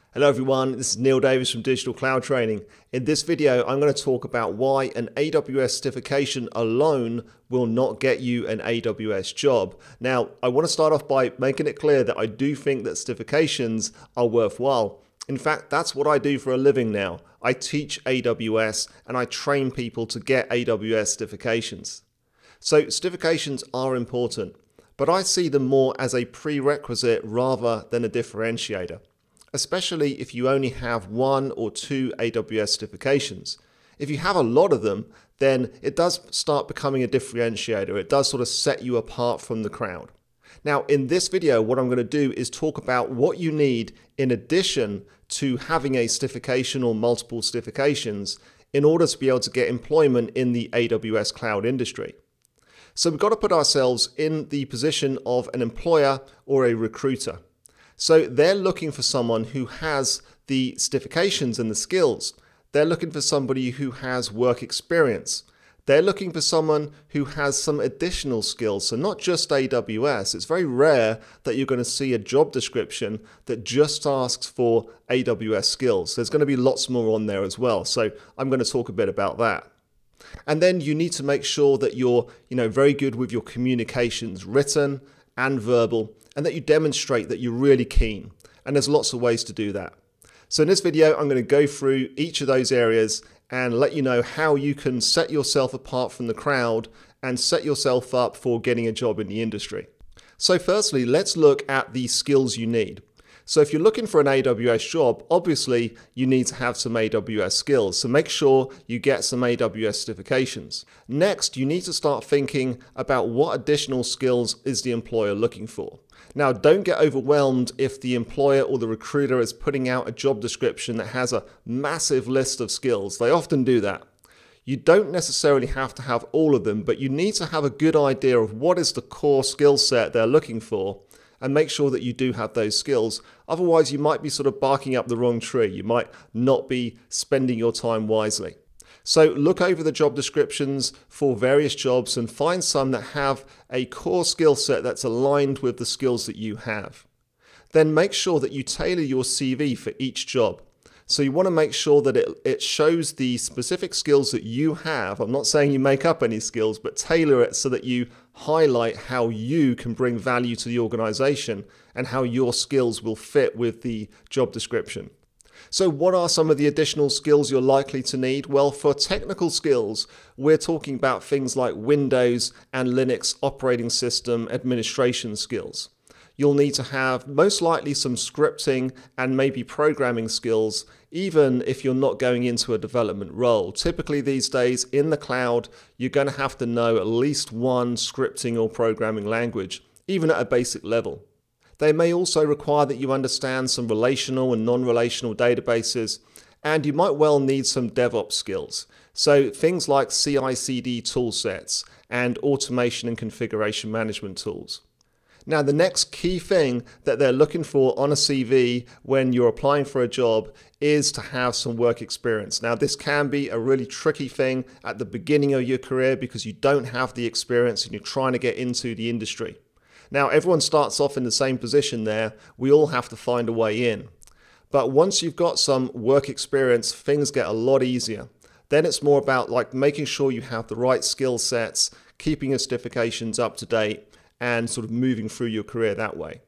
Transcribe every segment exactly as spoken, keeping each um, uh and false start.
Hello everyone, this is Neal Davis from Digital Cloud Training. In this video, I'm going to talk about why an A W S certification alone will not get you an A W S job. Now, I want to start off by making it clear that I do think that certifications are worthwhile. In fact, that's what I do for a living now. I teach A W S and I train people to get A W S certifications. So certifications are important, but I see them more as a prerequisite rather than a differentiator, especially if you only have one or two A W S certifications. If you have a lot of them, then it does start becoming a differentiator. It does sort of set you apart from the crowd. Now, in this video, what I'm going to do is talk about what you need in addition to having a certification or multiple certifications in order to be able to get employment in the A W S cloud industry. So we've got to put ourselves in the position of an employer or a recruiter. So they're looking for someone who has the certifications and the skills. They're looking for somebody who has work experience. They're looking for someone who has some additional skills. So not just A W S. It's very rare that you're going to see a job description that just asks for A W S skills. There's going to be lots more on there as well. So I'm going to talk a bit about that. And then you need to make sure that you're, you know, very good with your communications, written and verbal, and that you demonstrate that you're really keen. And there's lots of ways to do that. So in this video, I'm going to go through each of those areas and let you know how you can set yourself apart from the crowd and set yourself up for getting a job in the industry. So firstly, let's look at the skills you need. So if you're looking for an A W S job, obviously you need to have some A W S skills. So make sure you get some A W S certifications. Next, you need to start thinking about what additional skills is the employer looking for. Now, don't get overwhelmed if the employer or the recruiter is putting out a job description that has a massive list of skills. They often do that. You don't necessarily have to have all of them, but you need to have a good idea of what is the core skill set they're looking for and make sure that you do have those skills. Otherwise, you might be sort of barking up the wrong tree. You might not be spending your time wisely. So look over the job descriptions for various jobs and find some that have a core skill set that's aligned with the skills that you have. Then make sure that you tailor your C V for each job. So you want to make sure that it, it shows the specific skills that you have. I'm not saying you make up any skills, but tailor it so that you highlight how you can bring value to the organization and how your skills will fit with the job description. So what are some of the additional skills you're likely to need? Well, for technical skills, we're talking about things like Windows and Linux operating system administration skills. You'll need to have most likely some scripting and maybe programming skills, even if you're not going into a development role. Typically these days in the cloud, you're going to have to know at least one scripting or programming language, even at a basic level. They may also require that you understand some relational and non-relational databases, and you might well need some DevOps skills. So things like C I C D tool sets and automation and configuration management tools. Now, the next key thing that they're looking for on a C V when you're applying for a job is to have some work experience. Now, this can be a really tricky thing at the beginning of your career because you don't have the experience and you're trying to get into the industry. Now, everyone starts off in the same position there. We all have to find a way in. But once you've got some work experience, things get a lot easier. Then it's more about like making sure you have the right skill sets, keeping your certifications up to date, and sort of moving through your career that way.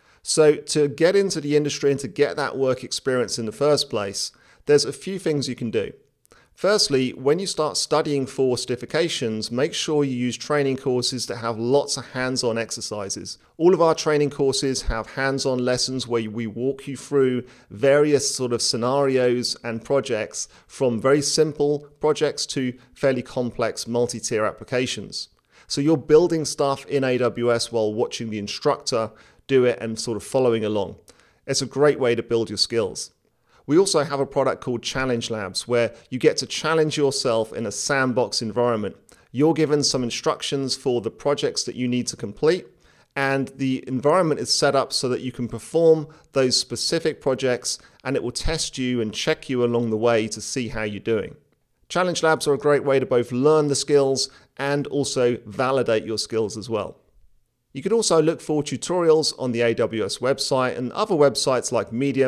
So to get into the industry and to get that work experience in the first place, there's a few things you can do. Firstly, when you start studying for certifications, make sure you use training courses that have lots of hands-on exercises. All of our training courses have hands-on lessons where we walk you through various sort of scenarios and projects, from very simple projects to fairly complex multi-tier applications. So you're building stuff in A W S while watching the instructor do it and sort of following along. It's a great way to build your skills. We also have a product called Challenge Labs where you get to challenge yourself in a sandbox environment. You're given some instructions for the projects that you need to complete, and the environment is set up so that you can perform those specific projects, and it will test you and check you along the way to see how you're doing. Challenge Labs are a great way to both learn the skills and also validate your skills as well. You could also look for tutorials on the A W S website and other websites like Medium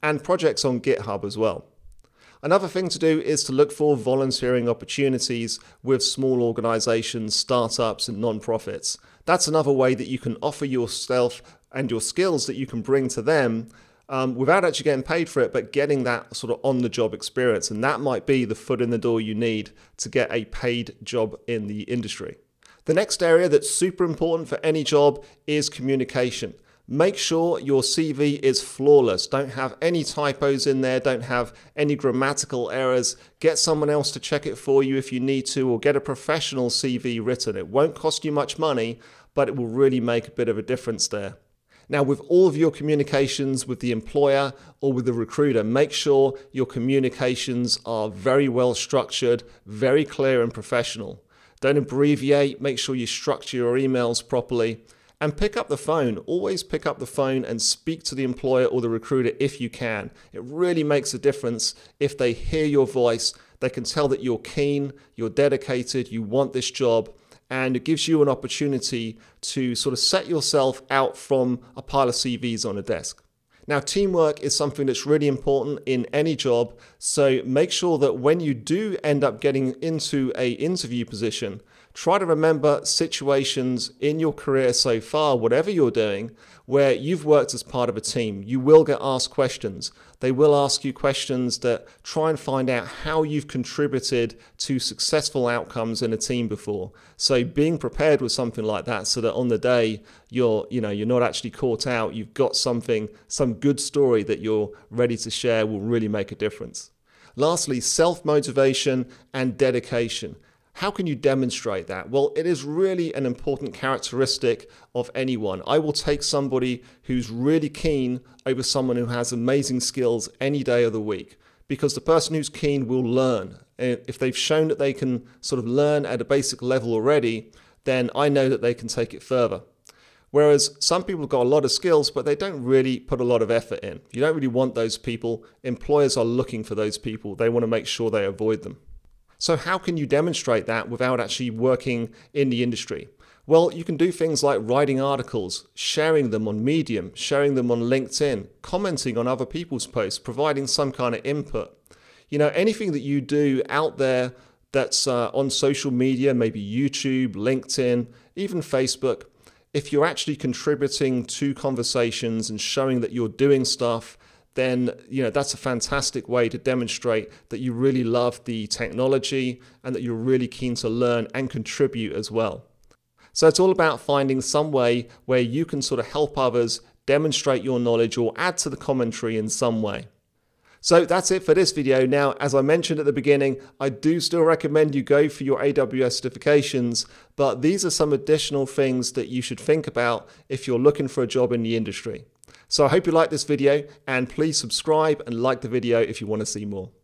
and projects on GitHub as well. Another thing to do is to look for volunteering opportunities with small organizations, startups, and non-profits. That's another way that you can offer yourself and your skills that you can bring to them um, without actually getting paid for it, but getting that sort of on-the-job experience. And that might be the foot in the door you need to get a paid job in the industry. The next area that's super important for any job is communication. Make sure your C V is flawless. Don't have any typos in there. Don't have any grammatical errors. Get someone else to check it for you if you need to, or get a professional C V written. It won't cost you much money, but it will really make a bit of a difference there. Now, with all of your communications with the employer or with the recruiter, make sure your communications are very well structured, very clear and professional. Don't abbreviate. Make sure you structure your emails properly. And pick up the phone. Always pick up the phone and speak to the employer or the recruiter if you can. It really makes a difference if they hear your voice. They can tell that you're keen, you're dedicated, you want this job, and it gives you an opportunity to sort of set yourself out from a pile of C Vs on a desk. Now, teamwork is something that's really important in any job, so make sure that when you do end up getting into an interview position, try to remember situations in your career so far, whatever you're doing, where you've worked as part of a team. You will get asked questions. They will ask you questions that try and find out how you've contributed to successful outcomes in a team before. So being prepared with something like that so that on the day you're, you know, you're not actually caught out, you've got something, some good story that you're ready to share will really make a difference. Lastly, self-motivation and dedication. How can you demonstrate that? Well, it is really an important characteristic of anyone. I will take somebody who's really keen over someone who has amazing skills any day of the week, because the person who's keen will learn. If they've shown that they can sort of learn at a basic level already, then I know that they can take it further. Whereas some people have got a lot of skills, but they don't really put a lot of effort in. You don't really want those people. Employers are looking for those people. They want to make sure they avoid them. So how can you demonstrate that without actually working in the industry? Well, you can do things like writing articles, sharing them on Medium, sharing them on LinkedIn, commenting on other people's posts, providing some kind of input. You know, anything that you do out there that's uh, on social media, maybe YouTube, LinkedIn, even Facebook, if you're actually contributing to conversations and showing that you're doing stuff, then you know that's a fantastic way to demonstrate that you really love the technology and that you're really keen to learn and contribute as well. So it's all about finding some way where you can sort of help others, demonstrate your knowledge, or add to the commentary in some way. So that's it for this video. Now, as I mentioned at the beginning, I do still recommend you go for your A W S certifications, but these are some additional things that you should think about if you're looking for a job in the industry. So I hope you liked this video, and please subscribe and like the video if you want to see more.